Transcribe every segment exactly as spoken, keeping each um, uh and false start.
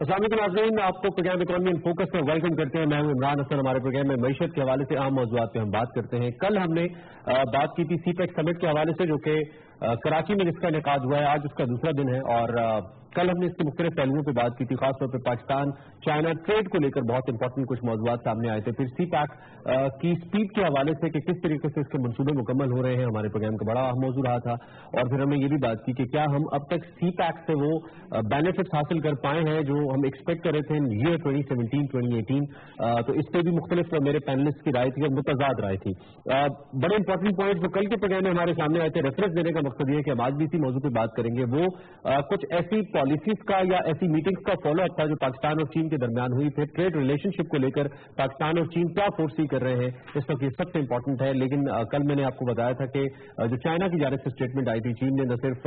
अस्सलाम वालेकुम नाज़रीन, आपको प्रोग्राम इकोनॉमी इन फोकस में वेलकम करते हैं। मैं हूं इमरान हसन। हमारे प्रोग्राम में मईशत के हवाले से अहम मौज़ूआत पे हम बात करते हैं। कल हमने बात की थी सीपेक समिट के हवाले से, जो कि कराची में जिसका इनेकाद हुआ है, आज उसका दूसरा दिन है। और कल हमने इसके मुख्तलिफ पहलुओं पर बात की थी, खासतौर पर पाकिस्तान चाइना ट्रेड को लेकर बहुत इंपॉर्टेंट कुछ मौज़ूआत सामने आए थे। फिर सी पैक की स्पीड के हवाले से कि किस तरीके से इसके मनसूबे मुकम्मल हो रहे हैं, हमारे प्रोग्राम का बड़ा अहम मौजू रहा था। और फिर हमने ये भी बात की कि क्या हम अब तक सी पैक से वो बेनिफिट्स हासिल कर पाए हैं जो हम एक्सपेक्ट कर रहे थे year twenty seventeen twenty eighteen. तो इस पर भी मुख्तलिफ मेरे पैनलिस्ट की राय थी और मुतजाद राय थी। बड़े इंपॉर्टेंट पॉइंट जो कल के प्रोग्राम में हमारे सामने आए थे, रेफरेंस देने का मकसद ये है कि हम आज भी इसी मौजू पर बात करेंगे। वो आ, कुछ ऐसी पॉलिसीज का या ऐसी मीटिंग्स का फॉलो अप था जो पाकिस्तान और चीन के दरमियान हुई थे। ट्रेड रिलेशनशिप को लेकर पाकिस्तान और चीन क्या फोर्सी कर रहे हैं, इस वक्त ये सबसे इंपॉर्टेंट है। लेकिन आ, कल मैंने आपको बताया था कि जो चाइना की जानिब से स्टेटमेंट आई थी, चीन ने न सिर्फ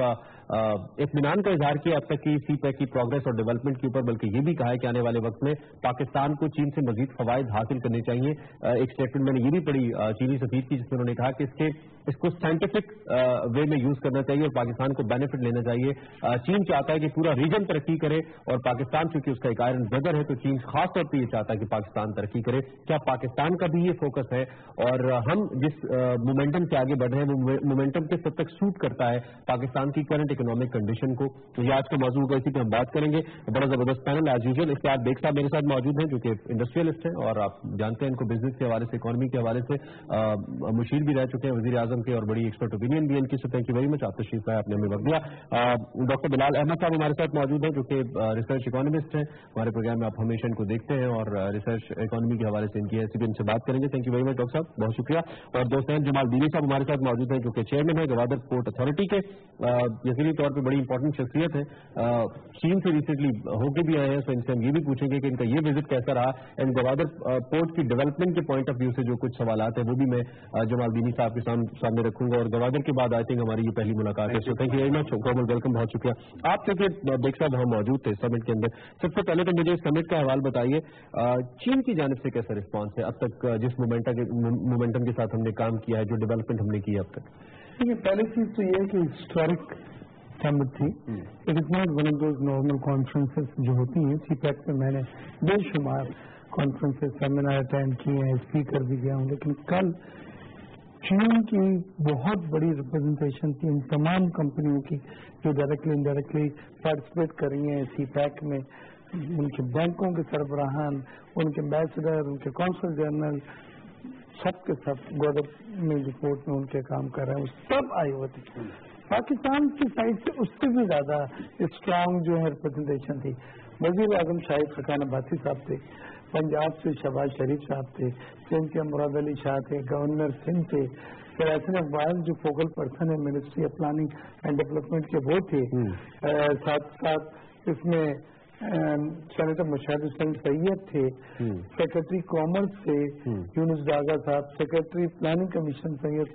इत्मीनान का इजहार किया अब तक की सी पैक की प्रोग्रेस और डेवलपमेंट के ऊपर, बल्कि ये भी कहा है कि आने वाले वक्त में पाकिस्तान को चीन से मजीद फवायद हासिल करने चाहिए। एक स्टेटमेंट मैंने ये भी पढ़ी चीनी सफीर की, जिसमें उन्होंने कहा कि इसके इसको साइंटिफिक वे में यूज करना चाहिए और पाकिस्तान को बेनिफिट लेना चाहिए। चीन चाहता है कि पूरा रीजन तरक्की करे और पाकिस्तान चूंकि उसका एक आयरन ब्रदर है, तो चीन खासतौर पर ये चाहता है कि पाकिस्तान तरक्की करे। क्या पाकिस्तान का भी ये फोकस है और हम जिस मोमेंटम से आगे बढ़ रहे हैं वो मोमेंटम किस हद तक सूट करता है पाकिस्तान की करंट इकोनॉमिक कंडीशन को? तो ये आज का मौजूद होगा, इसी पर हम बात करेंगे। बड़ा जबरदस्त पैनल एज यूजुअल। इसके बाद बेग साहब मेरे साथ मौजूद हैं जो कि इंडस्ट्रियलिस्ट हैं और आप जानते हैं इनको बिजनेस के हवाले से, इकोनॉमी के हवाले से मुशीर भी रह चुके हैं, वजीर आजम के, और बड़ी एक्सपर्ट ओपिनियन भी इनकी। थैंक यू वेरी मच, आप तशरीफ लाए, आपने हमें वक्त दिया। डॉक्टर बिलाल अहमद साहब हमारे साथ मौजूद हैं जो कि रिसर्च इकोनॉमिस्ट हैं। हमारे प्रोग्राम में आप हमेशा इनको देखते हैं और रिसर्च इकोनॉमी के हवाले से इनकी ऐसी भी इनसे बात करेंगे। Thank you very much doctor साहब, बहुत शुक्रिया। और दोस्त जमाल दीनी साहब हमारे साथ मौजूद हैं जो कि चेयरमैन है गवादर पोर्ट अथॉरिटी के। यकीनी तौर पर बड़ी इंपॉर्टेंट शख्सियत है, चीन से रिसेंटली होके भी आए हैं, तो इनसे हम ये भी पूछेंगे कि इनका ये विजिट कैसा रहा एंड गवादर पोर्ट की डेवलपमेंट के पॉइंट ऑफ व्यू से जो कुछ सवाल है वो भी मैं जमाल दीनी साहब के सामने रखूंगा। और गवादर के बाद आई थिंक हमारी ये पहली मुलाकात है, so thank you very much, welcome, बहुत शुक्रिया। आप चूंकि बेग साहब हम मौजूद थे समिट के अंदर, सबसे पहले तो मुझे समिट का हवाल बताइए, चीन की जानिब से कैसा रिस्पॉन्स है अब तक जिस मोमेंटम के मोमेंटम के साथ हमने काम किया है, जो डेवलपमेंट हमने की है अब तक? देखिए, पहली चीज तो ये है कि हिस्टोरिक समिट थी। It is not one of those normal conferences जो होती हैं। सी पैक में मैंने बेशुमार कॉन्फ्रेंसेस सेमिनार अटेंड किए हैं, स्पीकर भी गया हूँ, लेकिन कल चीन की बहुत बड़ी रिप्रेजेंटेशन थी, इन तमाम कंपनियों की जो डायरेक्टली इनडायरेक्टली पार्टिसिपेट कर रही हैं सी पैक में। उनके बैंकों के सरबराहान, उनके एम्बेसडर, उनके कौंसल जनरल, सब के सब गौरव में रिपोर्ट में उनके काम कर रहे हैं, सब आए हुए थे। पाकिस्तान की साइड से उससे भी ज्यादा स्ट्रांग जो है रिप्रेजेंटेशन थी। वजीर आजम शाहिद खकान अब्बासी साहब थे, पंजाब से शहबाज शरीफ साहब थे, सिंध के मुराद अली शाह थे, गवर्नर सिंह थे, फिर ऐसे अकबाल जो फोकल पर्सन है ministry of planning and development के वो थे। साथ साथ इसमें सेनेटर मुशाहिद हुसैन सैयद थे, सेक्रेटरी कॉमर्स थे यूनुस डागा साहब, secretary planning commission Syed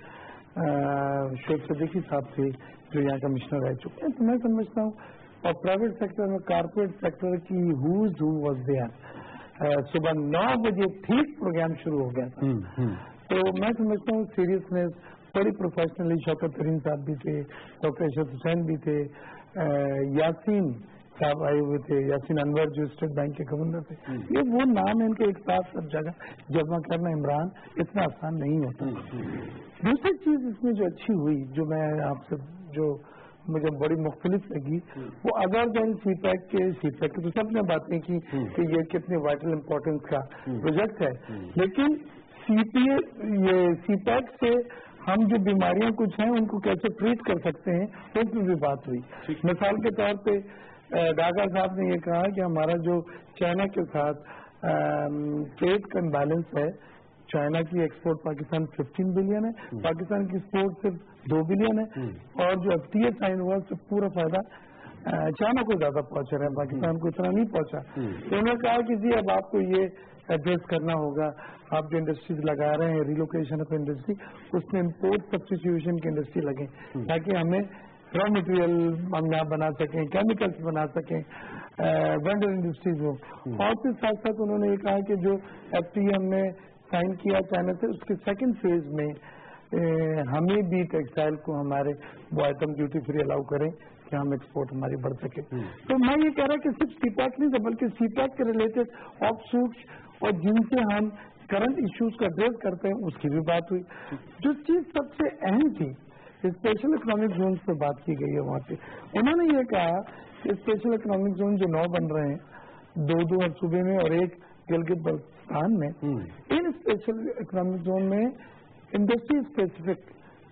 Sheikh Siddiqui साहब थे जो यहाँ कमिश्नर रह चुके हैं। तो मैं समझता हूँ, और प्राइवेट सेक्टर में कारपोरेट सेक्टर की हुज हु वाज देयर। सुबह नौ बजे ठीक प्रोग्राम शुरू हो गया था। तो मैं समझता हूँ सीरियसनेस बड़ी प्रोफेशनली, शौकत तरीन साहब भी थे, डॉक्टर अशरफ हुसैन भी थे, यासीन साहब आए हुए थे, यासीन अनवर जो स्टेट बैंक के गवर्नर थे। ये वो नाम है इनके एक साथ सब जगह जमा करना, इमरान, इतना आसान नहीं होता। दूसरी चीज इसमें जो अच्छी हुई, जो मैं आपसे जो मुझे बड़ी मुख्तलिफ लगी, वो अदर देन सी पैक के सी पैक की तो सबने बातें की कि ये कितने वाइटल इंपॉर्टेंस का प्रोजेक्ट है, लेकिन सीपीए ये सी पैक से हम जो बीमारियां कुछ हैं उनको कैसे ट्रीट कर सकते हैं, उसमें भी बात हुई। मिसाल के तौर पे डागा साहब ने ये कहा कि हमारा जो चाइना के साथ ट्रेड का बैलेंस है, चाइना की एक्सपोर्ट पाकिस्तान पंद्रह बिलियन है, पाकिस्तान की एक्सपोर्ट सिर्फ दो बिलियन है, और जो एफटीए साइन हुआ उससे पूरा फायदा चाइना को ज्यादा पहुंच रहा है, पाकिस्तान को इतना नहीं पहुंचा। तो उन्होंने कहा कि जी अब आपको ये एड्रेस करना होगा, आप जो इंडस्ट्रीज लगा रहे हैं, रिलोकेशन ऑफ इंडस्ट्री, उसमें इम्पोर्ट सब्स्टिट्यूशन की इंडस्ट्री लगे, ताकि हमें रॉ मटेरियल हम यहाँ बना सकें, केमिकल्स बना सकें, वेंडर इंडस्ट्रीज हो। और फिर साथ साथ उन्होंने ये कहा कि जो एफटीए हमने साइन किया चाइना से, उसके सेकंड फेज में ए, हमें भी टेक्सटाइल को हमारे वो आइटम ड्यूटी फ्री अलाउ करें, کہ ہم ایکسپورٹ ہماری بڑھ سکے. تو میں یہ کہہ رہا کہ صرف سی پیک نہیں تھا بلکہ سی پیک کے ریلیٹڈ آف سوٹس اور جن سے ہم کرنٹ ایشوز کا ایڈریس کرتے ہیں اس کی بھی بات ہوئی. جو چیز سب سے اہم تھی اسپیشل اکنامک زون پہ بات کی گئی ہے وہاں پہ انہوں نے یہ کہا کہ اسپیشل اکنامک زون جو نو بن رہے ہیں دو دو صوبے میں اور ایک گلگت بلتستان میں, ان اسپیشل اکنامک زون میں انڈسٹری اسپیسیفک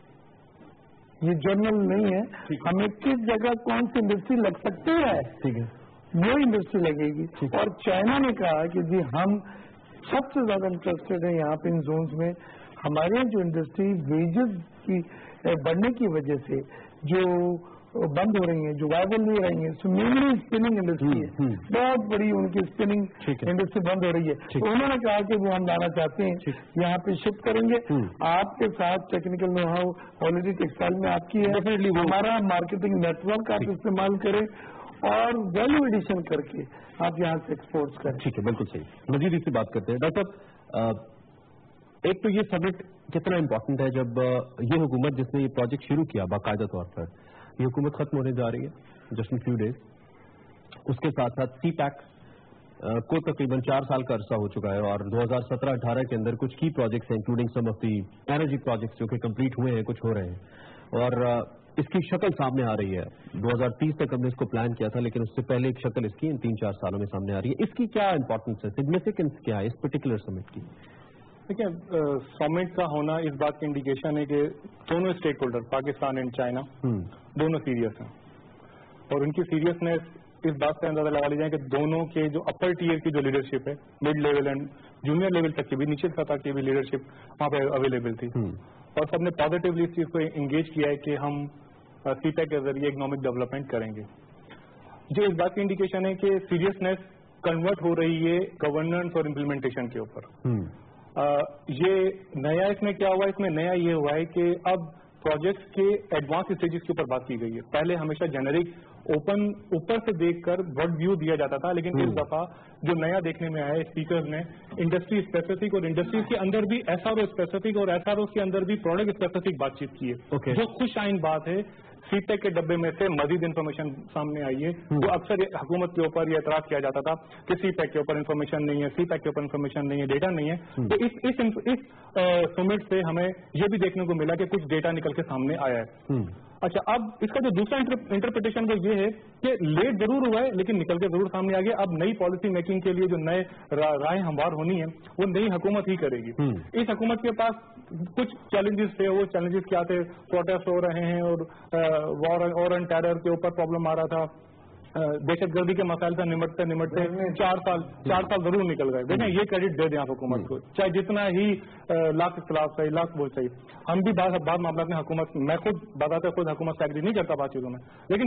یہ جنرل نہیں ہے, ہمیں کس جگہ کون سی انڈسٹری لگ سکتی ہے وہ انڈسٹری لگے گی. اور چائنا نے کہا کہ جی ہم سب سے زیادہ انٹرسٹڈ ہیں یہاں پہ ان زونز میں. ہمارے جو انڈسٹری ویجز کی بڑھنے کی وجہ سے جو بند ہو رہی ہیں, جو وائبل نہیں رہی ہیں, سو مینلی اسپننگ انڈسٹری ہے, بہت بڑی ان کی اسپننگ انڈسٹری بند ہو رہی ہے. تو انہوں نے کہا کہ وہ ہم لانا چاہتے ہیں, یہاں پہ شفٹ کریں گے. آپ کے ساتھ technical know how already textile میں آپ کی ہے, ہمارا مارکیٹنگ نیٹ ورک آپ استعمال کریں اور ویلو ایڈیشن کر کے آپ یہاں سے ایکسپورٹ کریں. ٹھیک ہے, بالکل صحیح. مزید اس سے بات کرتے ہیں. ڈاکٹر صاحب, ایک تو یہ سبمٹ کتنا امپورٹنٹ ہے جب یہ حکومت جس نے یہ پروجیکٹ شروع کیا باقاعدہ طور پر, یہ حکومت ختم ہونے جا رہی ہے جسٹ ان فیو ڈیز. اس کے ساتھ ساتھ سی پیک کو تقریباً چار سال کا عرصہ ہو چکا ہے اور دو ہزار سترہ اٹھارہ کے اندر کچھ کی پروجیکٹس ہیں including some of the energy projects جو کہ کمپلیٹ ہوئے ہیں, کچھ ہو رہے ہیں اور اس کی شکل سامنے آ رہی ہے. دو ہزار تیس تک ہم نے اس کو پلان کیا تھا لیکن اس سے پہلے ایک شکل اس کی ان تین چار سالوں میں سامنے آ رہی ہے. اس کی کیا امپورٹنس ہے, سگنیفیکینس کیا ہے اس پرٹیکولر سمٹ کی؟ دیکھیں, سمٹ کا ہونا اس بات کی انڈیکیشن ہے کہ دونوں stakeholder Pakistan and China دونوں سیریس ہیں اور ان کی سیریسنیس اس بات سے اندازہ لگا لی جائے کہ دونوں کے جو اپر ٹیئر کی جو لیڈرشپ ہے, mid level and junior level تک کی بھی, نیچے سطح کی بھی لیڈرشپ وہاں پہ اویلیبل تھی اور سب نے پازیٹیولی اس چیز کو انگیج کیا ہے کہ ہم سی پیک کے ذریعے اکنامک ڈیولپمنٹ کریں گے. جو اس بات کی انڈیکیشن ہے کہ سیریسنیس کنورٹ ہو رہی ہے گورننس اور امپلیمنٹیشن کے اوپر. یہ نیا اس میں کیا ہوا, اس میں نیا یہ ہوا ہے کہ اب پروجیکٹس کے ایڈوانس اسٹیجز کے اوپر بات کی گئی ہے. پہلے ہمیشہ جنرک اوپن اوپر سے دیکھ کر برڈ ویو دیا جاتا تھا, لیکن اس دفعہ جو نیا دیکھنے میں آیا ہے اسپیکرز نے انڈسٹری اسپیسیفک اور انڈسٹریز کے اندر بھی ایس آر او اسپیسیفک اور ایس آر او کے اندر بھی پروڈکٹ اسپیسیفک بات چیت کی ہے, جو خوش آئند بات ہے. سی پیک کے ڈبے میں سے مزید انفارمیشن سامنے آئی ہے. جو اکثر حکومت کے اوپر یہ اعتراض کیا جاتا تھا کہ سی پیک کے اوپر انفارمیشن نہیں ہے, سی پیک کے اوپر انفارمیشن نہیں ہے, ڈیٹا نہیں ہے. تو اس اس اس سمٹ سے ہمیں یہ بھی دیکھنے کو ملا کہ کچھ ڈیٹا نکل کے سامنے آیا ہے. اچھا, اب اس کا جو دوسرا انٹرپریٹیشن وہ یہ ہے کہ لیٹ ضرور ہوا ہے لیکن نکل کے ضرور سامنے آ گیا. اب نئی پالیسی میکنگ کے لیے جو نئے رائے ہموار ہونی ہے وہ نئی حکومت ہی کرے گی. اس حکومت کے پاس کچھ چیلنجز تھے, وہ چیلنجز کیا تھے, پروٹیسٹ ہو رہے ہیں اور وار اور اینڈ ٹیرر کے اوپر پرابلم آ رہا تھا, دہشت گردی کے مسائل سے نمٹتے نمٹتے چار سال چار سال ضرور نکل گئے. دیکھیں, یہ کریڈٹ دے دیں آپ حکومت کو, چاہے جتنا ہی لاکھ اختلاف صحیح لاکھ بول صحیح. ہم بھی بعض بعض معاملات میں حکومت, میں خود بتاتے خود حکومت سے ایگری نہیں کرتا بات چیزوں میں,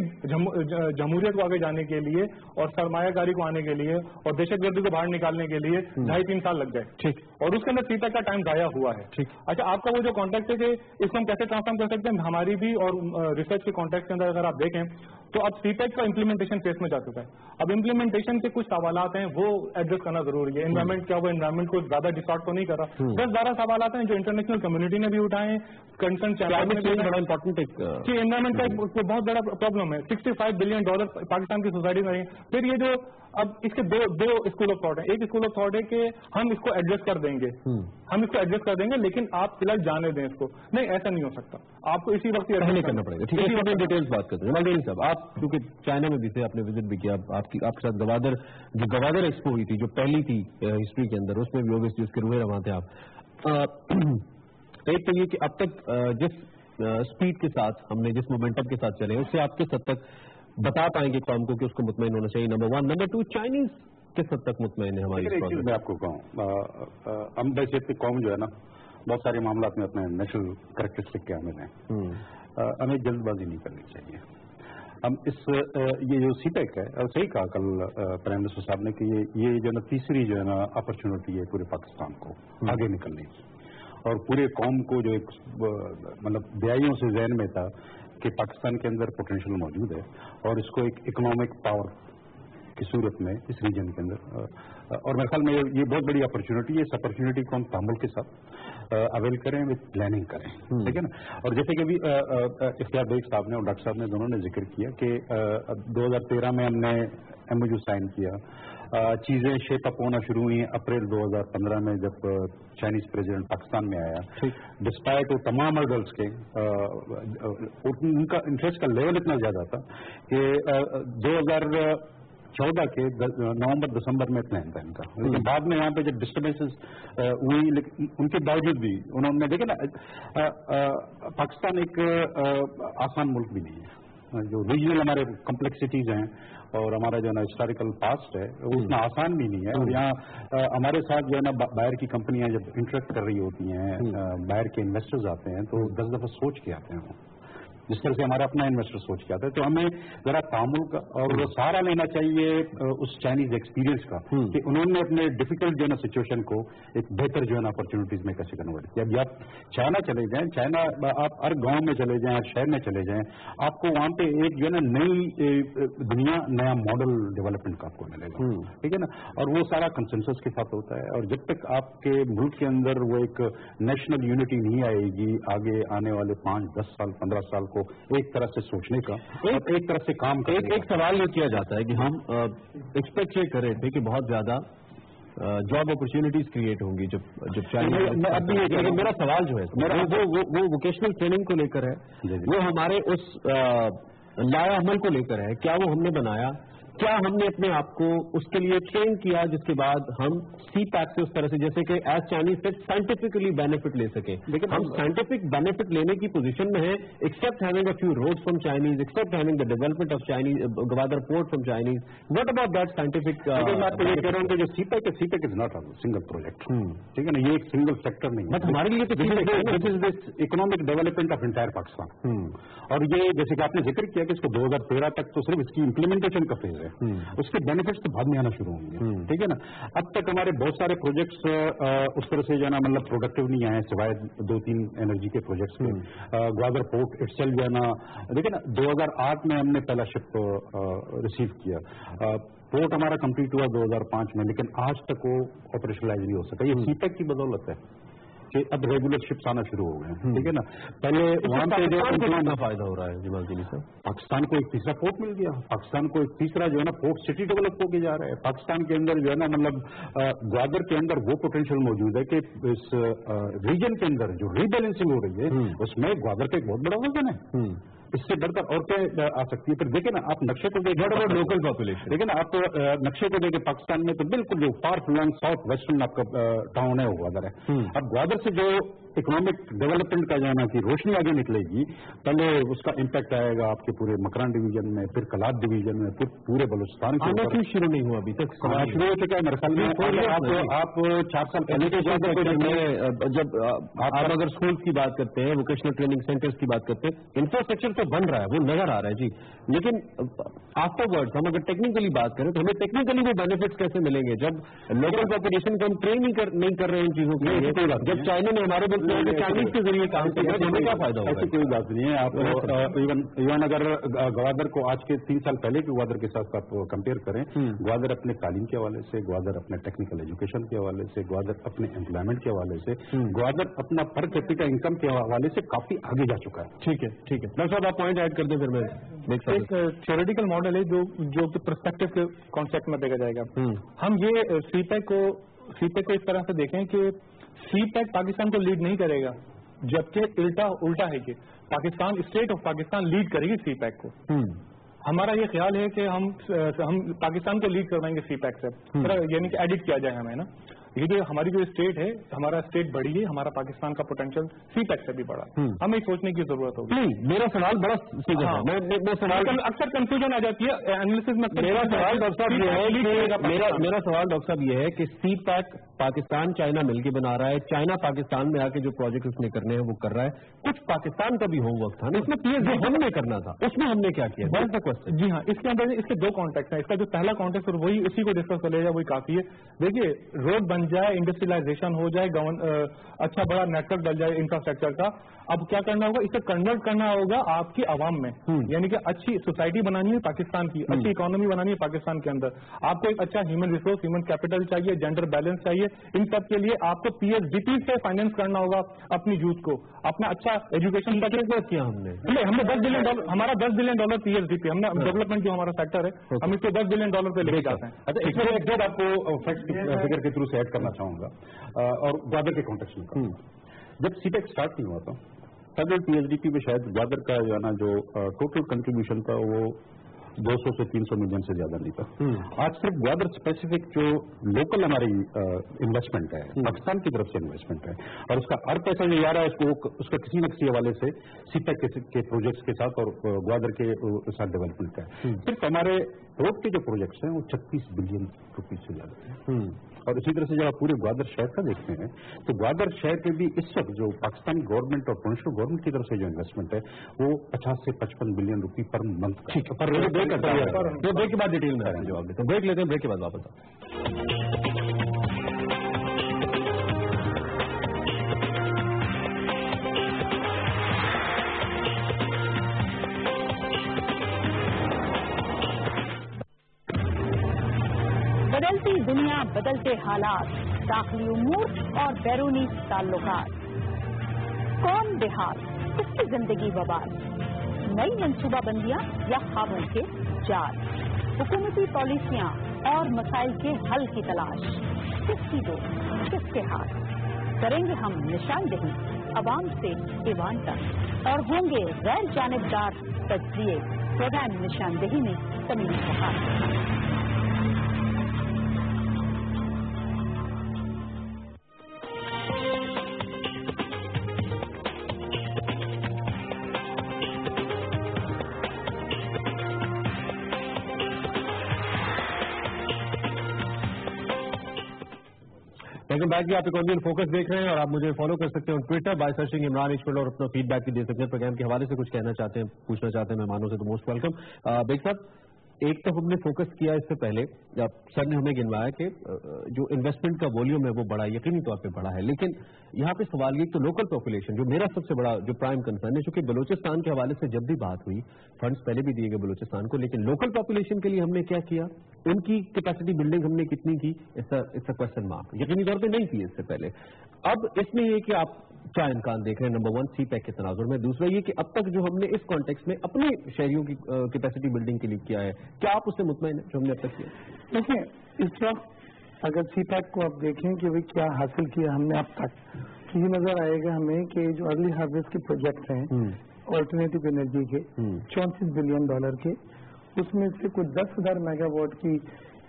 لیکن جمہوریت کو آگے جانے کے لیے اور سرمایہ کاری کو آنے کے لیے اور دہشت گردی کو باہر نکالنے کے لیے ڈھائی تین سال لگ گئے. ٹھیک, اور اس کے اندر سی پیک کا ٹائم ضائع ہوا ہے. ٹھیک, اچھا, آپ کا وہ جو کانٹیکٹ ہے کہ اس کو ہم کیسے ٹرانسفارم کر سکتے ہیں, ہماری بھی اور ریسرچ کے کانٹیکٹ کے اندر اگر آپ دیکھیں تو اب سی پیک کا امپلیمنٹیشن فیس میں جا چکا ہے. اب امپلیمنٹیشن کے کچھ سوالات ہیں وہ ایڈریس کرنا ضروری ہے. انوائرمنٹ کیا وہ انوائرمنٹ کو زیادہ ڈسٹارٹ تو نہیں کر رہا. دس بارہ سوالات ہیں جو انٹرنیشنل کمیونٹی نے بھی اٹھائے ہیں, کنسرن بڑا امپورٹنٹ کہ انوائرمنٹ کا بہت بڑا پرابلم ہے. Sixty five billion dollar Pakistan کی سوسائٹی میں. پھر یہ جو اب اس کے دو دو اسکول آف تھاٹ ہے. ایک اسکول آف تھاٹ ہے کہ ہم اس کو ایڈریس کر دیں گے, ہم اس کو ایڈریس کر دیں گے لیکن آپ فی الحال جانے دیں اس کو. نہیں, ایسا نہیں ہو سکتا, آپ کو اسی وقت نہیں کرنا پڑے گا. ٹھیک ہے, ڈیٹیلس بات کرتے ہیں. صاحب, آپ کیونکہ چائنا میں بھی تھے, آپ نے وزٹ بھی کیا, آپ کی آپ کے ساتھ گوادر جو گوادر ایکسپو ہوئی تھی جو پہلی تھی ہسٹری کے اندر, اس میں بھی اوبیسلی اس کے روئے رواں تھے آپ. ایک تو یہ کہ اب تک جس اسپیڈ کے ساتھ ہم نے جس مومنٹم کے ساتھ چلے اس سے آپ کس حد تک بتا پائیں گے قوم کو کہ اس کو مطمئن ہونا چاہیے, number one. Number two, Chinese کس حد تک مطمئن ہے ہماری؟ میں آپ کو کہوں, ہم بحیثیت قوم جو ہے نا بہت سارے معاملات میں اپنے نیچرل کریکٹرسٹک کے عامل ہیں. ہمیں جلد بازی نہیں کرنی چاہیے. ہم اس یہ جو سی پیک ہے, صحیح کہا کل پرائم منسٹر صاحب نے کہ یہ یہ جو ہے نا تیسری جو ہے نا اپرچونٹی ہے پورے پاکستان کو آگے نکلنے کی, اور پورے قوم کو جو ایک مطلب دہائیوں سے ذہن میں تھا کہ پاکستان کے اندر پوٹینشیل موجود ہے اور اس کو ایک اکنامک پاور کی صورت میں اس ریجن کے اندر, اور میرے خیال میں یہ بہت بڑی اپرچونٹی ہے. اس اپرچونٹی کو ہم تحمل کے ساتھ अवेल करें, विथ प्लानिंग करें, ठीक है ना। और जैसे कि अभी इख्तियार बेग साहब ने और डॉक्टर साहब ने दोनों ने जिक्र किया कि दो हज़ार तेरह में हमने एमओयू साइन किया, चीजें शेप अप होना शुरू हुई अप्रैल दो हज़ार पंद्रह में जब चाइनीज प्रेसिडेंट पाकिस्तान में आया। डिस्पाइट वो तमाम हर्डल्स के उनका इंटरेस्ट का लेवल इतना ज्यादा था कि दो हज़ार चौदह के नवंबर दिसंबर में इतना था इनका, लेकिन बाद में यहाँ पे जब डिस्टर्बेंसेस हुई, लेकिन उनके बावजूद भी उन्होंने देखे ना, पाकिस्तान एक आसान मुल्क भी नहीं है, जो रीजनल हमारे कॉम्प्लेक्सिटीज हैं और हमारा जो है ना हिस्टोरिकल पास्ट है वो उतना आसान भी नहीं है। और यहाँ हमारे साथ जो है ना बाहर की कंपनियां जब इंटरेक्ट कर रही होती हैं, बाहर के इन्वेस्टर्स आते हैं तो दस दफा सोच के आते हैं वो, जिस तरह से हमारा अपना इन्वेस्टर सोच के आता है। तो हमें जरा तामुल का और सहारा लेना चाहिए उस चाइनीज एक्सपीरियंस का कि उन्होंने अपने डिफिकल्ट जो है ना सिचुएशन को एक बेहतर जो है ना अपॉर्चुनिटीज में कैसे कन्वर्ट किया। अभी आप चाइना चले जाएं, चाइना आप हर गांव में चले जाएं, हर शहर में चले जाएं, आपको वहां पे एक जो है ना नई दुनिया, नया मॉडल डेवलपमेंट का आपको मिलेगा, ठीक है ना। और वो सारा कंसेंसस के साथ होता है, और जब तक आपके मुल्क के अंदर वो एक नेशनल यूनिटी नहीं आएगी, आगे आने वाले पांच दस साल पंद्रह साल एक तरह से सोचने का, एक, एक तरह से काम करने एक, एक सवाल ये किया जाता है कि हम एक्सपेक्ट ये कर रहे थे कि बहुत ज्यादा जॉब अपॉर्चुनिटीज क्रिएट होंगी जब जब चाइना। अब भी लेकिन मेरा सवाल जो है मेरा वो वो वो वोकेशनल ट्रेनिंग को लेकर है, वो हमारे उस लाया अमल को लेकर है, क्या वो हमने बनाया, क्या हमने अपने आप को उसके लिए ट्रेन किया जिसके बाद हम सी पैक से उस तरह से, जैसे कि एज चाइनीज से साइंटिफिकली बेनिफिट ले सके। लेकिन हम साइंटिफिक बेनिफिट लेने की पोजीशन में है, except having a few roads from Chinese, except having the development of Chinese Gwadar port from Chinese, what about that scientific. मैं आपको ये कह रहा हूँ कि जो सी पैक है, CPEC is not a single project, ठीक है ना, ये एक सिंगल सेक्टर नहीं है, बट हमारे लिए तो this is this economic development of entire Pakistan. और ये जैसे कि आपने जिक्र किया कि इसको दो हजार तेरह तक तो सिर्फ इसकी इम्प्लीमेंटेशन का फेज है, उसके बेनिफिट्स तो बाद में आना शुरू होंगे, ठीक है ना। अब तक हमारे बहुत सारे प्रोजेक्ट्स उस तरह से जो है ना मतलब प्रोडक्टिव नहीं आए, सिवाय दो तीन एनर्जी के प्रोजेक्ट्स के। ग्वादर पोर्ट इटसेल्फ जो है ना, देखिए ना, दो हज़ार आठ में हमने पहला शिप रिसीव किया, पोर्ट हमारा कंप्लीट हुआ दो हज़ार पाँच में, लेकिन आज तक वो ऑपरेशनलाइज नहीं हो सका। ये सीपैक की बदौलत है कि अब रेगुलर शिप्स आना शुरू हो गए हैं, ठीक है ना। पहले वहां पे जो कितना फायदा हो रहा है जमालदीन साहब, पाकिस्तान को एक तीसरा पोर्ट मिल गया, पाकिस्तान को एक तीसरा जो है ना पोर्ट सिटी डेवलप होके जा रहा है। पाकिस्तान के अंदर जो है ना मतलब ग्वादर के अंदर वो पोटेंशियल मौजूद है कि इस रीजन के अंदर जो रीबैलेंसिंग हो रही है उसमें ग्वादर का एक बहुत बड़ा वजन है, इससे बढ़कर और क्या आ सकती है। फिर देखे ना आप नक्शे को देखें, लोकल पॉपुलेशन देखिए ना आप नक्शे को देखें, पाकिस्तान में तो बिल्कुल जो फार फ्लंग साउथ वेस्टर्न आपका टाउन है वो ग्वादर है। अब ग्वादर से जो इकोनॉमिक डेवलपमेंट का जो है ना कि रोशनी आगे निकलेगी, पहले उसका इम्पैक्ट आएगा आपके पूरे मकरान डिवीजन में, फिर कलात डिवीजन में, फिर पूरे बलूचिस्तान के क्यों शुरू नहीं हुआ अभी तक? शुरू हो चुका है मेरे ख्याल में। आप आप चार साल पहले के जब आप अगर स्कूल की बात करते हैं, वोकेशनल ट्रेनिंग सेंटर्स की बात करते हैं, इंफ्रास्ट्रक्चर तो बन रहा है, वो नजर आ रहा है जी, लेकिन आफ्टरवर्ड्स हम अगर टेक्निकली बात करें तो हमें टेक्निकली वो बेनिफिट्स कैसे मिलेंगे जब लोकल पॉपुलेशन को हम ट्रेन नहीं कर नहीं कर रहे हैं इन चीजों के लिए? जब चाइना ने हमारे मुल्क में चाइनीज के जरिए काम किया तो हमें क्या फायदा होगा? ऐसी कोई बात नहीं है। आप इवन इवन अगर ग्वादर को आज के तीन साल पहले के ग्वादर के साथ आप कंपेयर करें, ग्वादर अपने तालीम के हवाले से, ग्वादर अपने टेक्निकल एजुकेशन के हवाले से, ग्वादर अपने एम्प्लॉयमेंट के हवाले से, ग्वादर अपना पर कैपिटा इनकम के हवाले से काफी आगे जा चुका है। ठीक है, ठीक है डॉक्टर साहब, आप पॉइंट ऐड कर दें फिर मैं एक थ्योरेटिकल मॉडल है जो जो कि पर्सपेक्टिव के कॉन्सेप्ट में देखा जाएगा। हम ये सीपैक को सीपैक को इस तरह से देखें कि सीपैक पाकिस्तान को लीड नहीं करेगा, जबकि उल्टा उल्टा है कि Pakistan state of Pakistan lead करेगी सीपैक को। हमारा ये ख्याल है कि हम हम पाकिस्तान को लीड करवाएंगे सीपैक से, यानी कि एडिट किया जाए हमें ना, ये जो हमारी जो स्टेट है, हमारा स्टेट बड़ी है, हमारा पाकिस्तान का पोटेंशियल सीपैक से भी बड़ा, हमें सोचने की जरूरत होगी। नहीं, मेरा सवाल बड़ा सीधा है, मैं मैं सवाल अक्सर कंफ्यूजन आ जाती है एनालिसिस में। मेरा सवाल डॉक्टर साहब ये है कि मेरा मेरा सवाल डॉक्टर साहब ये है कि सीपैक पाकिस्तान चाइना मिलकर बना रहा है, चाइना पाकिस्तान में आके जो प्रोजेक्ट उसने करने हैं वो कर रहा है, कुछ पाकिस्तान का भी होमवर्क था, इसमें पीएचडी हमने करना था, उसमें हमने क्या किया? That's the question. जी हाँ, इसके अंदर इसके दो कॉन्टेक्स्ट हैं। इसका जो पहला कॉन्टेक्स्ट और वही इसी को डिस्कस कर लेगा, वही काफी है। देखिए, रोड बन जाए, इंडस्ट्रियलाइजेशन हो जाए, गवर्न अच्छा बड़ा नेटवर्क डल जाए इंफ्रास्ट्रक्चर का, अब क्या करना होगा? इसे कन्वर्ट करना होगा आपकी आवाम में, यानी कि अच्छी सोसाइटी बनानी है पाकिस्तान की, अच्छी इकोनॉमी बनानी है पाकिस्तान के अंदर। आपको एक अच्छा ह्यूमन रिसोर्स, ह्यूमन कैपिटल चाहिए, जेंडर बैलेंस चाहिए, لیے, ان سب کے لیے آپ کو پی ایس ڈی پی سے فائنینس کرنا ہوگا اپنی یوتھ کو, اپنا اچھا ایجوکیشن کیا ہم نے ہم نے دس بلین ڈالر, ہمارا دس billion dollar P S D P, ہم نے ڈیولپمنٹ جو ہمارا سیکٹر ہے ہم اس کو دس بلین ڈالر پہ لے کے جاتے ہیں. اچھا, اس میں ایک ڈیٹ آپ کو فگر کے تھرو سے ایڈ کرنا چاہوں گا, اور گوادر کے کانٹیکس میں. جب سی پیک اسٹارٹ نہیں ہوا تھا تب پی ایس ڈی پی پہ شاید گوادر کا جو ہے نا جو ٹوٹل کنٹریبیوشن تھا وہ دو سو سے تین سو ملین سے زیادہ نہیں تھا. آج صرف گوادر اسپیسیفک جو لوکل ہماری انویسٹمنٹ ہے, پاکستان کی طرف سے انویسٹمنٹ ہے, اور اس کا ہر پیسہ جو جا رہا ہے اس کو اس کا کسی نہ کسی حوالے سے سی پیک کے پروجیکٹس کے ساتھ اور گوادر کے ساتھ ڈیولپمنٹ ہے. صرف ہمارے روڈ کے جو پروجیکٹس ہیں وہ چھتیس بلین روپیز سے زیادہ ہیں. اور اسی طرح سے جب آپ پورے گوادر شہر کا دیکھتے ہیں تو گوادر شہر کے بھی اس وقت جو پاکستانی گورنمنٹ اور پروونشل گورنمنٹ کی طرف سے جو انویسٹمنٹ ہے وہ پچاس سے پچپن بلین روپی پر منتھ. ٹھیک ہے, بریک کے بعد ڈیٹیل میں جواب دیتے ہیں. بریک لیتے ہیں, بریک کے بعد واپس آتے ہیں. بدلتی دنیا, بدلتے حالات, داخلی امور اور بیرونی تعلقات. کون بحال, کس کی زندگی وبال, نئی منصوبہ بندیاں یا خوابوں کے جال, حکومتی پالیسیاں اور مسائل کے حل کی تلاش. کس کی دو, کس کے ہاتھ, کریں گے ہم نشاندہی عوام سے ایوان تک, اور ہوں گے غیر جانبدار تجزیے پروگرام نشاندہی میں تمیم فقط. Welcome back. آپ اکانومی فوکس دیکھ رہے ہیں اور آپ مجھے فالو کر سکتے ہیں Twitter by searching Imran H اور اپنا فیڈ بیک بھی دے سکتے ہیں. پروگرام کے حوالے سے کچھ کہنا چاہتے ہیں, پوچھنا چاہتے ہیں مہمانوں سے تو موسٹ ویلکم. بیگ صاحب, ایک تو ہم نے فوکس کیا اس سے پہلے, سر نے ہمیں گنوایا کہ جو انویسٹمنٹ کا ولیوم ہے وہ بڑا, یقینی طور پہ بڑا ہے, لیکن یہاں پہ سوال یہ کہ لوکل پاپولیشن جو میرا سب سے بڑا جو پرائم کنسرن ہے, چونکہ بلوچستان کے حوالے سے جب بھی بات ہوئی فنڈز پہلے بھی دیے گئے بلوچستان کو, لیکن لوکل پاپولیشن کے لیے ہم نے کیا کیا, ان کی کیپیسٹی بلڈنگ ہم نے کتنی کی, اٹس اے کوشچن مارک. یقینی طور پہ نہیں کی اس سے پہلے. اب اس میں یہ کہ آپ کیا امکان دیکھ رہے ہیں, نمبر ون سی پیک کے تناظر میں, دوسرا یہ کہ اب تک جو ہم نے اس کانٹیکس میں اپنے شہریوں کی کیپیسٹی بلڈنگ کے لیے کیا ہے, کیا آپ اس سے مطمئن ہیں جو ہم نے اب تک کیا؟ دیکھیں, اس وقت اگر سی پیک کو آپ دیکھیں کہ وہ کیا حاصل کیا ہم نے اب تک, تو یہ نظر آئے گا ہمیں کہ جو ارلی ہارویسٹ کے پروجیکٹ ہیں آلٹرنیٹو انرجی کے چونتیس بلین ڈالر کے, اس میں سے کچھ دس ہزار میگا واٹ کی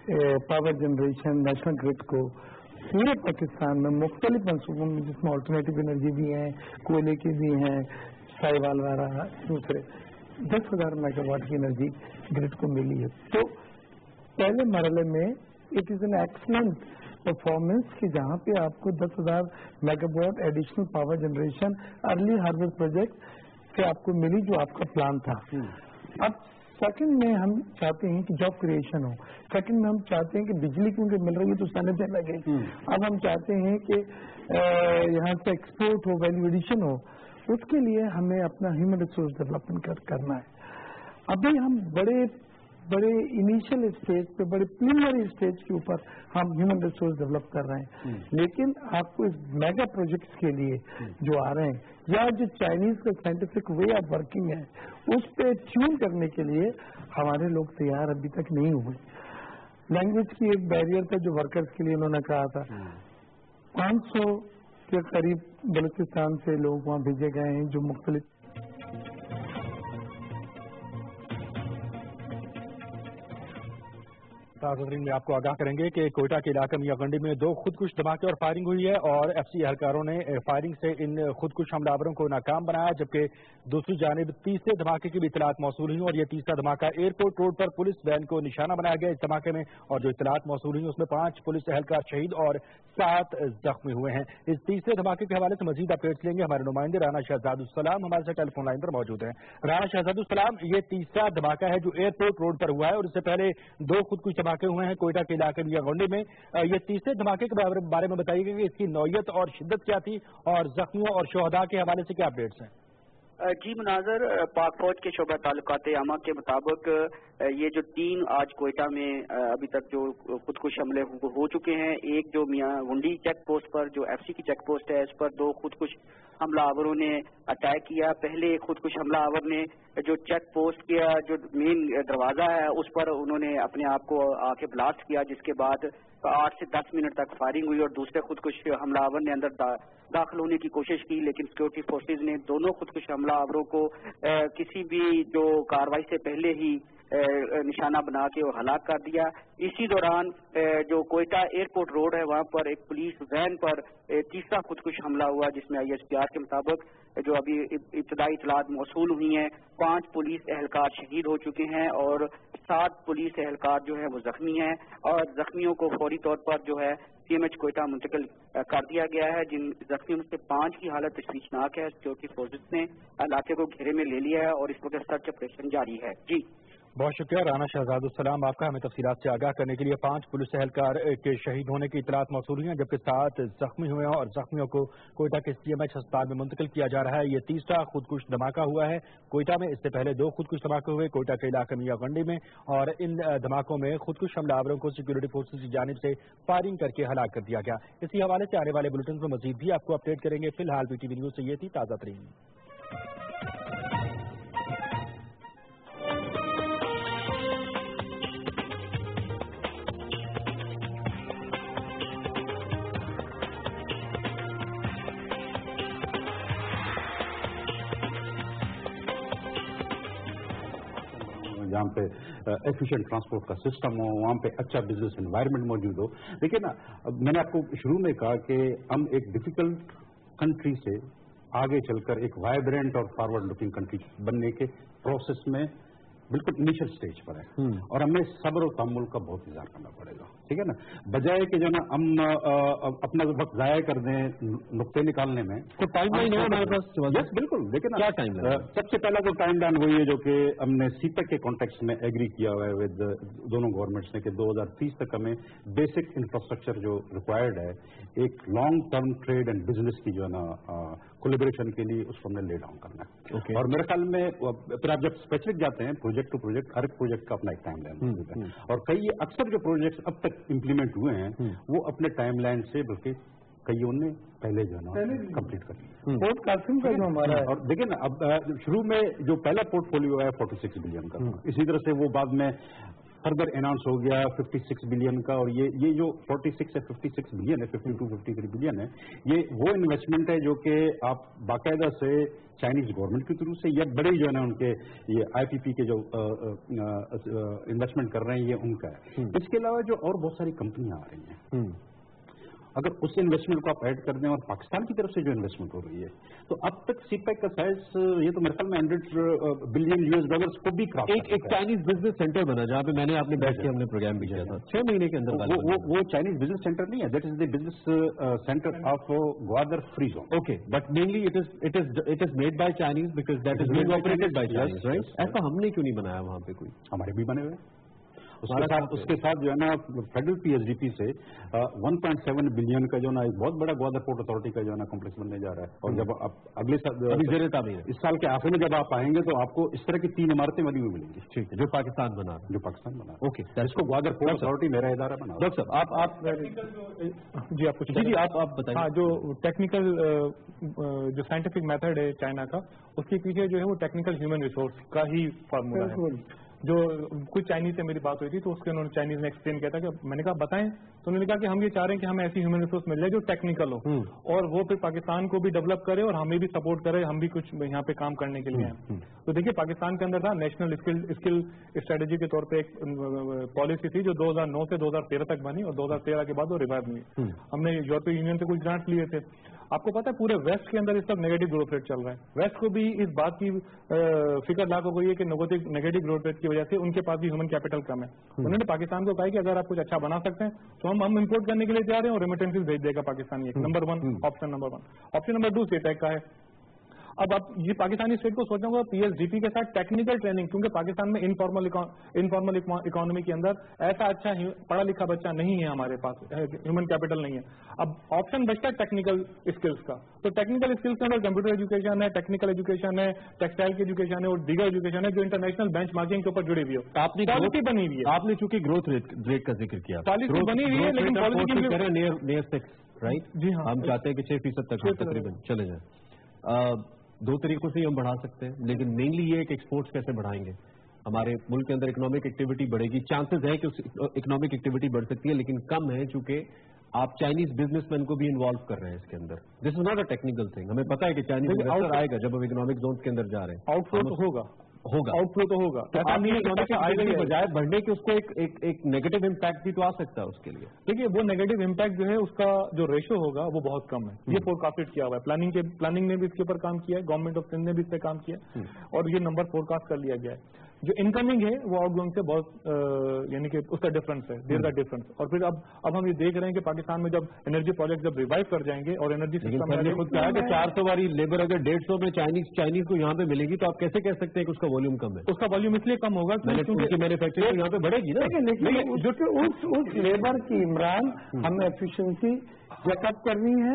پاور جنریشن نیشنل گرڈ کو پورے پاکستان میں مختلف منصوبوں میں, جس میں آلٹرنیٹو انرجی بھی ہیں, کوئلے کی بھی ہیں, سائیوال وغیرہ دوسرے, دس ہزار میگا واٹ کی انرجی گرڈ کو ملی ہے. تو پہلے مرحلے میں it is an excellent performance کہ جہاں پہ آپ کو دس ہزار megawatt additional power generation early harvest project سے آپ کو ملی جو آپ کا پلان تھا. اب سیکنڈ میں ہم چاہتے ہیں کہ جاب کریشن ہو, سیکنڈ میں ہم چاہتے ہیں کہ بجلی کیونکہ مل رہی ہے تو صنعتیں لگے, اب ہم چاہتے ہیں کہ یہاں سے ایکسپورٹ ہو, ویلیو ایڈیشن ہو. اس کے لیے ہمیں اپنا ہیومن ریسورس ڈیولپمنٹ کرنا ہے. ابھی ہم بڑے بڑے انیشیل اسٹیج پہ, بڑے پریلیمنری اسٹیج کے اوپر ہم ہیومن ریسورس ڈیولپ کر رہے ہیں, لیکن آپ کو اس میگا پروجیکٹس کے لیے جو آ رہے ہیں یا جو چائنیز کا سائنٹیفک وے آف ورکنگ ہے اس پہ ٹیون کرنے کے لیے ہمارے لوگ تیار ابھی تک نہیں ہوئے. لینگویج کی ایک بیریئر تھا جو ورکرز کے لیے انہوں نے کہا تھا. پانچ سو کے قریب بلوچستان سے لوگ وہاں بھیجے گئے ہیں جو مختلف ناظرین میں آپ کو آگاہ کریں گے کہ کوئٹہ کے علاقے میاں گنڈی میں دو خودکش دھماکے اور فائرنگ ہوئی ہے اور ایف سی اہلکاروں نے فائرنگ سے ان خودکش حملہ آوروں کو ناکام بنایا, جبکہ دوسری جانب تیسرے دھماکے کی بھی اطلاعات موصول ہوئی اور یہ تیسرا دھماکہ ایئرپورٹ روڈ پر پولیس وین کو نشانہ بنایا گیا اس دھماکے میں, اور جو اطلاعات موصول ہوئی اس میں پانچ پولیس اہلکار شہید اور سات زخمی ہوئے ہیں. اس تیسرے دھماکے کے حوالے سے مزید اپڈیٹس لیں گے ہمارے نمائندے رانا شہزاد السلام ہمارے ساتھ ٹیلی فون لائن پر موجود ہیں. رانا شہزاد السلام, یہ تیسرا دھماکہ ہے جو ایئرپورٹ روڈ پر ہوا ہے اور اس سے پہلے دو خودکش دھماکے ہوئے ہیں کوئٹہ کے علاقے میاں گنڈی میں. یہ تیسرے دھماکے کے بارے میں بتائیے کہ اس کی نوعیت اور شدت کیا تھی اور زخمیوں اور شہداء کے حوالے سے کیا اپڈیٹس ہیں؟ جی مناظر، پاک فوج کے شعبہ تعلقات عامہ کے مطابق یہ جو تین آج کوئٹہ میں ابھی تک جو خودکش حملے ہو چکے ہیں، ایک جو میاں ونڈی چیک پوسٹ پر جو ایف سی کی چیک پوسٹ ہے، اس پر دو خودکش حملہ آوروں نے اٹیک کیا. پہلے خودکش حملہ آور نے جو چیک پوسٹ کیا، جو مین دروازہ ہے، اس پر انہوں نے اپنے آپ کو آ کے بلاسٹ کیا، جس کے بعد آٹھ سے دس منٹ تک فائرنگ ہوئی اور دوسرے خودکش حملہ آور نے اندر دا داخل ہونے کی کوشش کی، لیکن سیکورٹی فورسز نے دونوں خودکش حملہ آوروں کو کسی بھی جو کارروائی سے پہلے ہی نشانہ بنا کے وہ ہلاک کر دیا. اسی دوران جو کوئٹہ ایئرپورٹ روڈ ہے، وہاں پر ایک پولیس وین پر تیسرا خودکش حملہ ہوا، جس میں آئی ایس پی آر کے مطابق جو ابھی ابتدائی اطلاعات موصول ہوئی ہیں، پانچ پولیس اہلکار شہید ہو چکے ہیں اور سات پولیس اہلکار جو ہیں وہ زخمی ہیں، اور زخمیوں کو فوری طور پر جو ہے سی ایم ایچ کوئٹہ منتقل کر دیا گیا ہے. جن زخمیوں میں سے پانچ کی حالت تشویشناک ہے. سیکورٹی فورسز نے علاقے کو گھیرے میں لے لیا ہے اور اس وقت سرچ آپریشن جاری ہے. جی بہت شکریہ رانا شہزاد السلام آپ کا ہمیں تفصیلات سے آگاہ کرنے کے لیے. پانچ پولیس اہلکار کے شہید ہونے کی اطلاعات موصول ہوئی ہیں، جبکہ سات زخمی ہوئے ہیں اور زخمیوں کو کوئٹہ کے سی ایم ایچ ہسپتال میں منتقل کیا جا رہا ہے. یہ تیسرا خودکش دھماکہ ہوا ہے کوئٹہ میں. اس سے پہلے دو خودکش دھماکے ہوئے کوئٹہ کے علاقے میاں گنڈی میں، اور ان دھماکوں میں خودکش حملہ آوروں کو سیکورٹی فورسز کی جانب سے فائرنگ کر کے ہلاک کر دیا گیا. اسی حوالے سے آنے والے بلیٹن میں مزید بھی آپ کو اپڈیٹ کریں گے. فی الحال پی ٹی وی نیوز سے یہ تھی تازہ ترین. جہاں پہ ایفیشینٹ ٹرانسپورٹ کا سسٹم ہو، وہاں پہ اچھا بزنس انوائرمنٹ موجود ہو. دیکھیں نا، میں نے آپ کو شروع میں کہا کہ ہم ایک ڈیفیکلٹ کنٹری سے آگے چل کر ایک وائبرنٹ اور فارورڈ لکنگ کنٹری بننے کے پروسیس میں بالکل انیشل سٹیج پر ہے، اور ہمیں صبر و تحمل کا بہت اظہار کرنا پڑے گا. ٹھیک ہے نا، بجائے کہ جو نا ہم اپنا وقت ضائع کر دیں نقطے نکالنے میں. ٹائم لائن ہے ہمارے پاس؟ یس بالکل. لیکن کیا ٹائم لائن؟ سب سے پہلا جو ٹائم لائن وہی ہے جو کہ ہم نے سی پیک کے کانٹیکس میں ایگری کیا ہوا ہے ود دونوں گورنمنٹس نے کہ دو ہزار تیس تک ہمیں بیسک انفراسٹرکچر جو ریکوائرڈ ہے ایک long term trade and business کی جو ہے نا کولیبریشن کے لیے اس کو ہم نے لے ڈاؤن کرنا ہے. اور میرے خیال میں پھر آپ جب اسپیسیفک جاتے ہیں پروجیکٹ ٹو پروجیکٹ، ہر ایک پروجیکٹ کا اپنا ایک ٹائم لائن ہوتا ہے، اور کئی اکثر جو پروجیکٹس اب تک امپلیمنٹ ہوئے ہیں وہ اپنے ٹائم لائن سے بلکہ کئیوں نے پہلے جو ہے نا کمپلیٹ کر لیا. پورٹ قاسم کا جو ہمارا، اور دیکھیں نا اب شروع میں جو پہلا پورٹ فولیو ہے فورٹی سکس بلین کا، اسی طرح سے وہ بعد میں فردر اناؤنس ہو گیا ففٹی سکس بلین کا، اور یہ یہ جو فورٹی سکس ہے ففٹی سکس بلین ہے fifty two fifty three billion ہے، یہ وہ انویسٹمنٹ ہے جو کہ آپ باقاعدہ سے چائنیز گورنمنٹ کے تھرو سے یا بڑے جو ہے نا ان کے یہ آئی پی پی کے جو انویسٹمنٹ کر رہے ہیں یہ ان کا ہے. اس کے علاوہ جو اور بہت ساری کمپنیاں آ رہی ہیں، اگر اس انویسٹمنٹ کو آپ ایڈ کر دیں اور پاکستان کی طرف سے جو انویسٹمنٹ ہو رہی ہے تو اب تک سی پیک کا سائز یہ تو میرے خیال میں hundred billion U S dollars کو بھی کراس. ایک چائنیز بزنس سینٹر بنا جہاں پہ میں نے آپ نے بیٹھ کے ہم نے پروگرام بھی کیا تھا چھ مہینے کے اندر. وہ چائنیز بزنس سینٹر نہیں ہے، that is the business centre of Gwadar free zone. Okay, but mainly it is it is it is made by Chinese because that is made operated by Chinese, right? ایسا ہم نے کیوں نہیں بنایا وہاں پہ؟ کوئی ہمارے بھی بنے ہوئے اس کے ساتھ اس کے ساتھ جو ہے نا federal P S D P سے ون پوائنٹ سیون بلین کا جو ہے نا ایک بہت بڑا گوادر پورٹ اتھارٹی کا جو ہے نا کمپلیکس بننے جا رہا ہے. اور جب آپ اگلے سال اس سال کے آخر میں جب آپ آئیں گے تو آپ کو اس طرح کی تین عمارتیں بنی ہوئی ملیں گی. ٹھیک ہے، جو پاکستان بنا جو پاکستان بنا. اوکے، اس کو گوادر پورٹ اتھارٹی میرا ادارہ بنا. ڈاکٹر صاحب آپ آپ جی آپ جی جی آپ آپ بتائیں. ہاں، جو ٹیکنیکل جو سائنٹیفک میتھڈ ہے چائنا کا، اس کے پیچھے جو ہے وہ ٹیکنیکل ہیومن ریسورس کا ہی فارمولا ہے. جو کچھ چائنیز سے میری بات ہوئی تھی تو اس کے انہوں نے چائنیز نے ایکسپلین کیا تھا کہ میں نے کہا بتائیں، تو انہوں نے کہا کہ ہم یہ چاہ رہے ہیں کہ ہمیں ایسی ہیومن ریسورس مل جائے جو ٹیکنیکل ہو اور وہ پھر پاکستان کو بھی ڈیولپ کرے اور ہمیں بھی سپورٹ کرے، ہم بھی کچھ یہاں پہ کام کرنے کے لیے ہیں. تو دیکھیے پاکستان کے اندر تھا نیشنل اسکل اسکل اسٹریٹجی کے طور پہ ایک پالیسی تھی جو دو ہزار نو سے دو ہزار تیرہ تک بنی اور دو ہزار تیرہ کے بعد وہ ریوائو ہوئی. ہم نے یورپی یونین سے کچھ گرانٹ لیے تھے. آپ کو پتا ہے پورے ویسٹ کے اندر اس وقت نیگیٹو گروتھ ریٹ چل رہا ہے. ویسٹ کو بھی اس بات کی فکر لاگو ہوئی ہے کہ نیگیٹو گروتھ ریٹ کی وجہ سے ان کے پاس بھی ہیومن کیپٹل کم ہے. انہوں نے پاکستان کو کہا کہ اگر آپ کچھ اچھا بنا سکتے ہیں تو ہم ہم امپورٹ کرنے کے لیے تیار ہیں اور ریمیٹنسز بھیج دے گا Pakistan. Number one option number one. Option number two CPEC کا ہے. अब आप ये पाकिस्तानी स्टेट को सोचना होगा पी एस डी पी के साथ टेक्निकल ट्रेनिंग, क्योंकि पाकिस्तान में इनफॉर्मल इनफॉर्मल इकोनॉमी के अंदर ऐसा अच्छा पढ़ा लिखा बच्चा नहीं है, हमारे पास ह्यूमन कैपिटल नहीं है। अब ऑप्शन बचता है टेक्निकल स्किल्स का, तो टेक्निकल स्किल्स के अंदर कंप्यूटर एजुकेशन है, टेक्निकल एजुकेशन है, टेक्सटाइल की एजुकेशन है और दीगर एजुकेशन है जो इंटरनेशनल बेंच मार्किंग के ऊपर जुड़ी हुई है। आपने पॉलिसी बनी हुई है, आपने चूंकि ग्रोथ रेट का जिक्र किया, पॉलिसी बनी हुई है, लेकिन पॉलिसी नियर सिक्स, राइट जी हाँ, हम चाहते हैं कि छह फीसद तक तकरीबन चले जाए। दो तरीकों से ही हम बढ़ा सकते हैं, लेकिन मेनली ये कि एक्सपोर्ट्स कैसे बढ़ाएंगे, हमारे मुल्क के अंदर इकोनॉमिक एक्टिविटी बढ़ेगी, चांसेस है कि उस इकोनॉमिक एक्टिविटी बढ़ सकती है, लेकिन कम है चूंकि आप चाइनीज बिजनेसमैन को भी इन्वॉल्व कर रहे हैं इसके अंदर। This is not a technical thing, हमें पता है कि चाइनीज इन्वेस्टर आएगा जब हम इकोनॉमिक जोन के अंदर जा रहे हैं, आउटफ्लो तो होगा होगा आउटफ्लो तो होगा, तो आपने इकोनॉमिक आएगा के बजाय बढ़ने के उसको एक एक एक नेगेटिव इम्पैक्ट भी तो आ सकता है उसके लिए। देखिए वो नेगेटिव इम्पैक्ट जो है उसका जो रेशो होगा वो बहुत कम है, ये फोरकास्टेड किया हुआ है, प्लानिंग के प्लानिंग ने भी इसके ऊपर काम किया है, गवर्नमेंट ऑफ सिंध ने भी इस पर काम किया है और ये नंबर फोरकास्ट कर लिया गया है। जो इनकमिंग है वो आउटगोइंग से बहुत यानी कि उसका डिफरेंस है, देर का डिफरेंस। और फिर अब अब हम ये देख रहे हैं कि पाकिस्तान में जब एनर्जी प्रोजेक्ट जब रिवाइव कर जाएंगे और एनर्जी सिस्टम ने खुद कहा कि चार सौ वाली लेबर अगर डेढ़ सौ में चाइनीज चाइनीज को यहाँ पे मिलेगी तो आप कैसे कह सकते हैं कि उसका वॉल्यूम कम है? उसका वॉल्यूम इसलिए कम होगा क्योंकि मैन्युफैक्चरिंग यहाँ पे बढ़ेगी ना, लेकिन जो कि उस उस लेबर की इमरान हमें एफिशिएंसी चेकअप करनी है।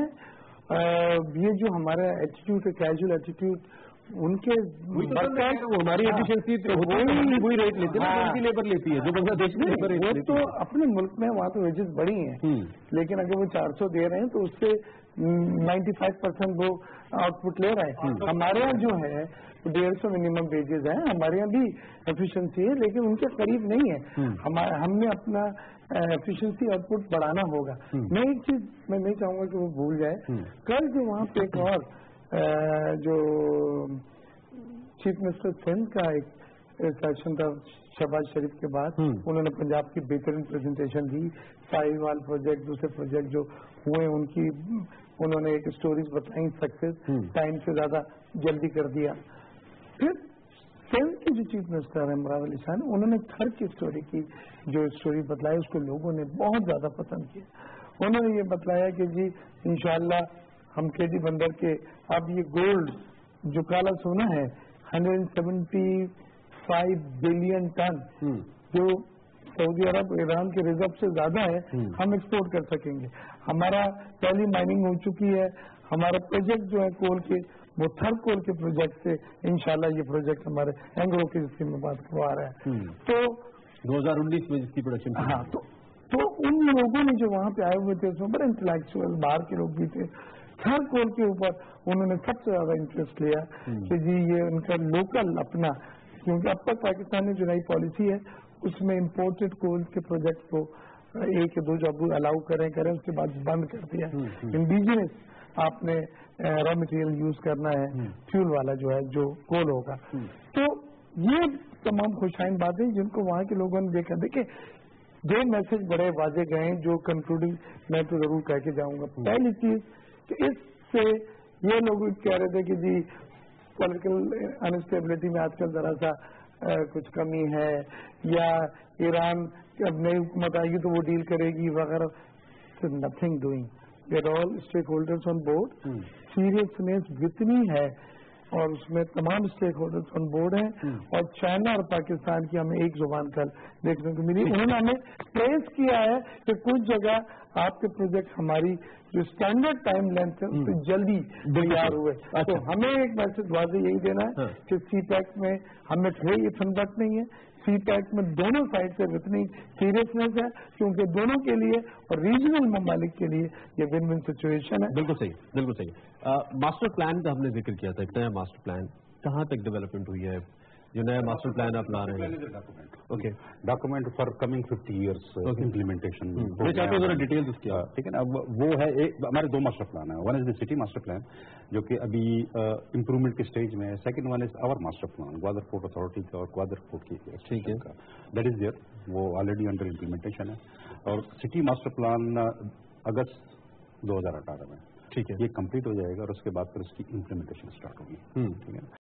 ये जो हमारा एटीट्यूड है, कैजुअल एटीट्यूड, उनके वो हमारी एफिशिएंसी वही रेट लेती है, उनकी लेबर लेती है जो बांग्लादेश में लेबर वो तो अपने मुल्क में वहाँ तो वेजेस बढ़ी हैं, लेकिन अगर वो चार सौ दे रहे हैं तो उससे पचानवे परसेंट वो आउटपुट ले रहे हैं। हमारे यहाँ जो है डेढ़ सौ मिनिमम वेजेस हैं, हमारे यहाँ भी एफिशिएंसी है लेकिन उनके करीब नहीं है। हमारे हमने अपना एफिशिएंसी आउटपुट बढ़ाना होगा। मैं एक चीज मैं नहीं चाहूंगा कि वो भूल जाए, कल जो वहाँ पे एक और जो चीफ मिनिस्टर सिंध का एक सेशन था शहबाज शरीफ के बाद, उन्होंने पंजाब की बेहतरीन प्रेजेंटेशन दी, साहिवाल प्रोजेक्ट, दूसरे प्रोजेक्ट जो हुए उनकी उन्होंने एक स्टोरीज बताई, सक्सेस टाइम से ज्यादा जल्दी कर दिया। फिर सिंध के जो चीफ मिनिस्टर है इमरान अली खान, उन्होंने घर की स्टोरी की जो स्टोरी बतलाई उसको लोगों ने बहुत ज्यादा पसंद किया। उन्होंने ये बतलाया कि जी इंशाल्लाह हम केडी बंदर के अब ये गोल्ड जो काला सोना है एक सौ पचहत्तर बिलियन टन जो सऊदी अरब ईरान के रिजर्व से ज्यादा है, हम एक्सपोर्ट कर सकेंगे। हमारा पहली माइनिंग हो चुकी है, हमारा प्रोजेक्ट जो है कोल के वो थर्ड कोल के प्रोजेक्ट से इंशाल्लाह ये प्रोजेक्ट हमारे एंग्रो की जिसकी मैं बात करवा रहा है। तो दो हजार उन्नीस में जिसकी प्रोडक्शन, हाँ, तो तो उन लोगों ने जो वहाँ पे आए हुए थे उसमें बड़े इंटेलेक्चुअल बाहर के लोग भी थे, थर्ड कोल के ऊपर उन्होंने सबसे ज्यादा इंटरेस्ट लिया कि जी ये उनका लोकल अपना, क्योंकि अब तक पाकिस्तान में जो नई पॉलिसी है उसमें इम्पोर्टेड कोल के प्रोजेक्ट को एक या दो जॉब अलाउ करें करें उसके बाद बंद कर दिया। इंडिजिनस आपने रॉ मटेरियल यूज करना है, फ्यूल वाला जो है जो कोल होगा। तो ये तमाम खुशाइन बातें जिनको वहाँ के लोगों ने देखा। देखिए दो मैसेज बड़े वाजे गए जो कंक्लूडिंग मैं तो जरूर कह के जाऊंगा। पहली चीज कि इससे ये लोग कह रहे थे कि जी पॉलिटिकल अनस्टेबिलिटी में आजकल जरा सा आ, कुछ कमी है या ईरान अब नई हुकूमत आएगी तो वो डील करेगी वगैरह। Nothing doing, we are all stakeholders on board, seriousness जितनी है और उसमें तमाम स्टेक होल्डर्स ऑन बोर्ड हैं और चाइना और पाकिस्तान की हमें एक जुबान कल देखने को मिली। उन्होंने हमें प्रेस किया है कि कुछ जगह आपके प्रोजेक्ट हमारी जो स्टैंडर्ड टाइम लेंथ है उससे जल्दी तैयार हुए। तो हमें एक मैसेज वाज़ेह यही देना है कि सी पैक में हमें कोई ये संकट नहीं है, सी पैक में दोनों साइड से इतनी सीरियसनेस है क्योंकि दोनों के लिए और रीजनल ममालिक के लिए ये विन विन सिचुएशन है। बिल्कुल सही, बिल्कुल सही। मास्टर प्लान का हमने जिक्र किया था, एक नया मास्टर प्लान कहाँ तक डेवलपमेंट हुई है? जो नया मास्टर प्लान आप ला रहे हैं, okay, document for coming fifty years implementation, जरा डिटेल्स उसकी, ठीक है ना। अब वो है एक, हमारे दो मास्टर प्लान है, one is the city master plan जो कि अभी इम्प्रूवमेंट के स्टेज में है, second one is our master plan Gwadar port authority का और ग्वादर पोर्ट की, ठीक है, दैट इज देयर, वो ऑलरेडी अंडर इम्प्लीमेंटेशन है। और सिटी मास्टर प्लान अगस्त दो हजार अठारह में, ठीक है, ये कंप्लीट हो जाएगा और उसके बाद फिर उसकी इम्प्लीमेंटेशन स्टार्ट होगी, ठीक है।